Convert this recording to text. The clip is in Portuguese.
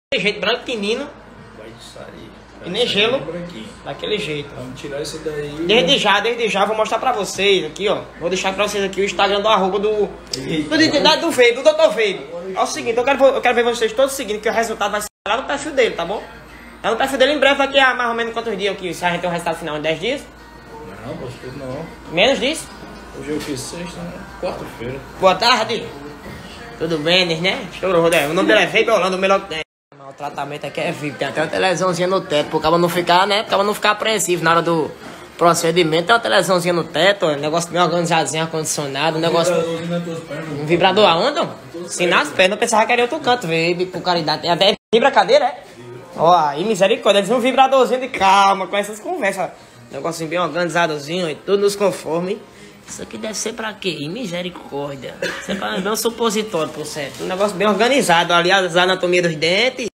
jeito, branco, pequenino. Vai sair. E nem gelo. Daquele jeito. Vamos tirar isso daí. Desde já, vou mostrar pra vocês aqui, ó. Vou deixar pra vocês aqui o Instagram do arroba do Vape, do Dr. Vape. É o seguinte, eu quero ver vocês todos seguindo, que o resultado vai ser lá no perfil dele, tá bom? É no perfil dele em breve, daqui a mais ou menos quantos dias que se a gente tem o resultado final em 10 dias? Não, acho que não. Menos disso? Hoje eu fiz sexta, né? Quarta-feira. Boa tarde. Tudo bem, né? Estourou, Rodé. O nome dele é Vape Holanda, o melhor que tem. O tratamento aqui é VIP, tem até uma televisãozinha no teto, pro cara não ficar, né? Pro cara não ficar apreensivo na hora do procedimento. Tem uma televisãozinha no teto, ó, negócio bem organizadinho, ar-condicionado, um negócio. Um vibrador aonde? Sim, nas pernas, eu pensava que era em outro canto, veio por caridade. Até vibra a cadeira, é? Ó, aí misericórdia, eles um vibradorzinho de calma, com essas conversas. Negocinho bem organizadozinho e tudo nos conformes. Isso aqui deve ser pra quê? Misericórdia. Isso é pra ver um supositório, por certo. Um negócio bem organizado, aliás, a anatomia dos dentes.